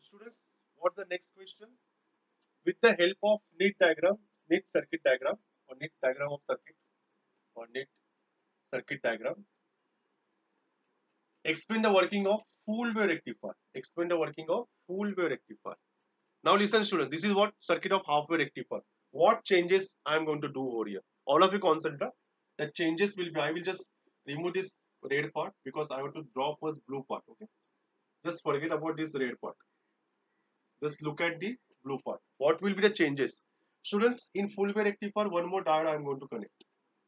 Students, what's the next question? With the help of neat diagram, neat circuit diagram, or neat diagram of circuit, or neat circuit diagram, explain the working of full wave rectifier. Explain the working of full wave rectifier. Now listen, students. This is what circuit of half wave rectifier. What changes I am going to do over here? All of you concentrate. The changes will be. I will just remove this red part because I want to draw first blue part. Okay. Just forget about this red part. Just look at the blue part. What will be the changes? Students, in full wave rectifier, one more diode I am going to connect.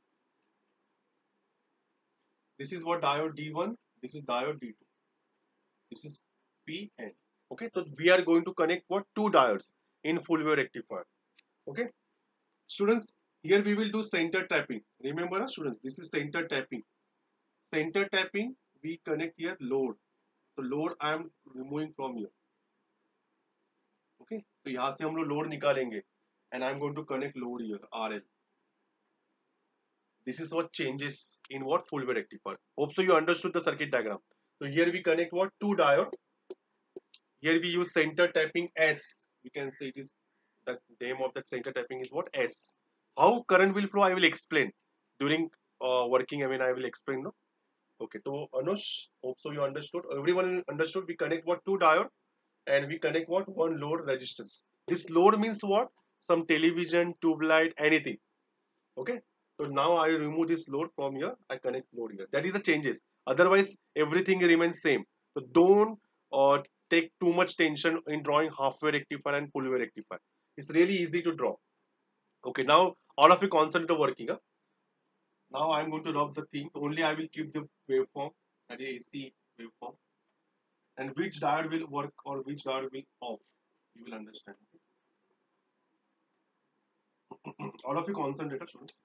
This is what diode D1. This is diode D2. This is PN. Okay, so we are going to connect what two diodes in full wave rectifier. Okay, students, here we will do center tapping. Remember, students, this is center tapping. Center tapping, we connect here load. So load I am removing from here. Okay, तो यहाँ से हम लोग load निकालेंगे and I am going to connect load here RL. This is what changes in what full wave rectifier. Hope so you understood the circuit diagram. So here we connect what two diode. Here we use center tapping S. You can say it is the name of that center tapping is what S. How current will flow I will explain during working. I mean I will explain. No? Okay. So Anush, hope so you understood. Everyone understood. We connect what two diode and we connect what one load resistance. This load means what? Some television, tube light, anything. Okay. So now I remove this load from here. I connect load here. That is the changes. Otherwise, everything remains same. So don't take too much tension in drawing half wave rectifier and full wave rectifier. It's really easy to draw. Okay. Now all of you concentrate on working. Huh? Now I'm going to rub the thing. Only I will keep the waveform, that is AC waveform, and which diode will work or which diode will off. You will understand. All of you concentrate, students.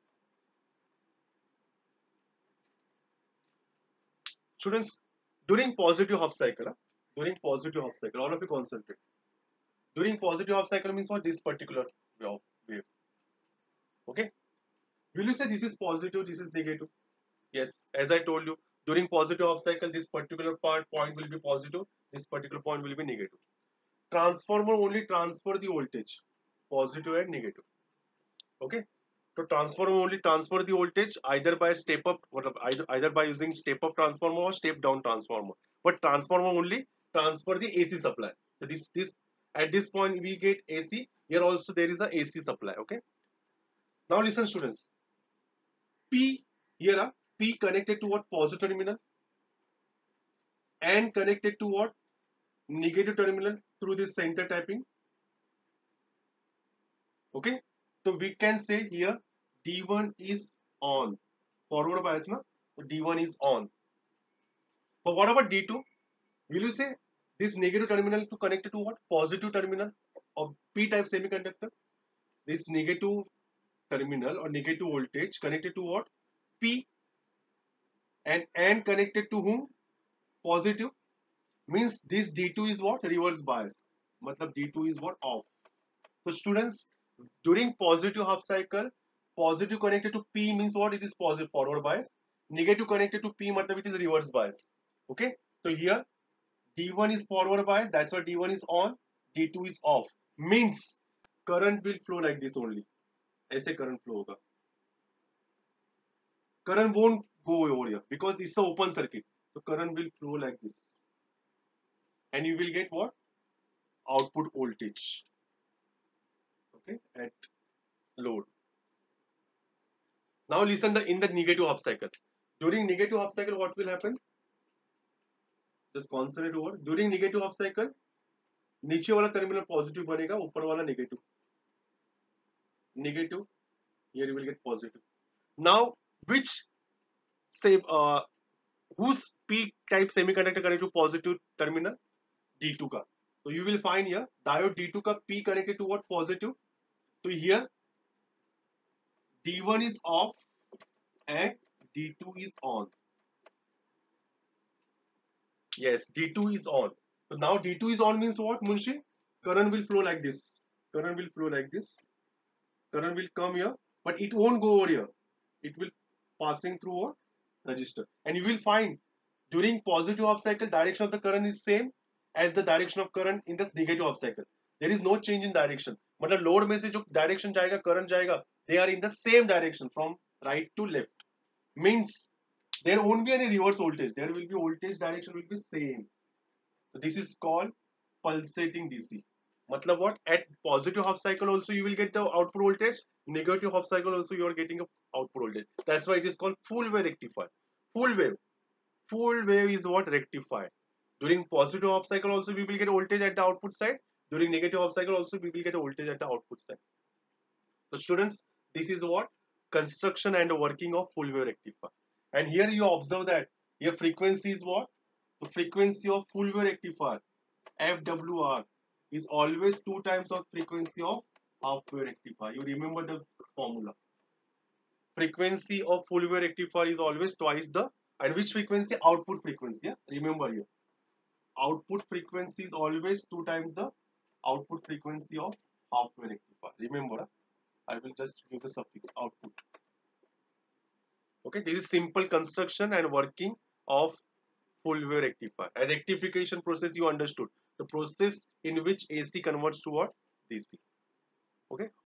Students, during positive half cycle, all of you concentrate. During positive half cycle means what? This particular wave. Okay. Will you say this is positive, this is negative? Yes. As I told you, during positive half cycle, this particular point will be positive, this particular point will be negative. Transformer only transfer the voltage, positive and negative. Okay. So transformer only transfer the voltage either by step up, either by using step up transformer or step down transformer. But transformer only transfer the AC supply. So this at this point we get AC. Here also there is a AC supply. Okay. Now listen, students. P here P connected to what? Positive terminal and connected to what? Negative terminal through this center tapping. Okay. So we can say here D1 is on. Forward bias na. So D1 is on. But what about D2? Will you say this negative terminal to connect to what? Positive terminal of P-type semiconductor. This negative terminal or negative voltage connected to what? P and connected to whom? Positive. Means this D2 is what? Reverse bias. Matlab D2 is what? Off. So students, during positive half cycle, positive connected to P means what? It is positive forward bias. Negative connected to P matlab it is reverse bias. Okay. So here D1 is forward bias, that's why D1 is on, D2 is off. Means current will flow like this only. ऐसे current flow होगा. Current won't go over here because it's an open circuit. So current will flow like this. And you will get what? Output voltage. Okay, at load. Now listen in the negative half cycle. During negative half cycle, what will happen? Just concentrate over. During negative half cycle, नीचे वाला terminal positive बनेगा, ऊपर वाला negative. Negative. Here you will get positive. Now, which say whose P type semiconductor connected to positive terminal? D2 का. So you will find here diode D2 का P connected to what? Positive. So here D1 is off and D2 is on. Yes, D2 is on. So now D2 is on means what, Munshi? Current will flow like this. Current will flow like this. Current will come here, but it won't go over here. It will passing through a resistor. And you will find during positive half cycle, direction of the current is same, as the direction of current in this negative half cycle. There is no change in direction. मतलब load में से जो direction जाएगा, current जाएगा, they are in the same direction from right to left. Means there won't be any reverse voltage. There will be voltage direction will be same. So this is called pulsating DC. मतलब what? At positive half cycle also you will get the output voltage. Negative half cycle also you are getting a output voltage. That's why it is called full wave rectifier. Full wave. Full wave is what? Rectified. During positive half cycle also we will get voltage at the output side. During negative half cycle also we will get a voltage at the output side. So students, this is what? Construction and working of full wave rectifier. And here you observe that your frequency is what? The frequency of full wave rectifier FWR is always 2 times of frequency of half wave rectifier. You remember the formula. Frequency of full wave rectifier is always twice the, and which frequency? Output frequency. Yeah? Remember here. Output frequency is always 2 times the output frequency of half wave rectifier. Remember, I will just give the suffix output. Okay, this is simple construction and working of full wave rectifier. A rectification process you understood. The process in which AC converts to what? DC. Okay.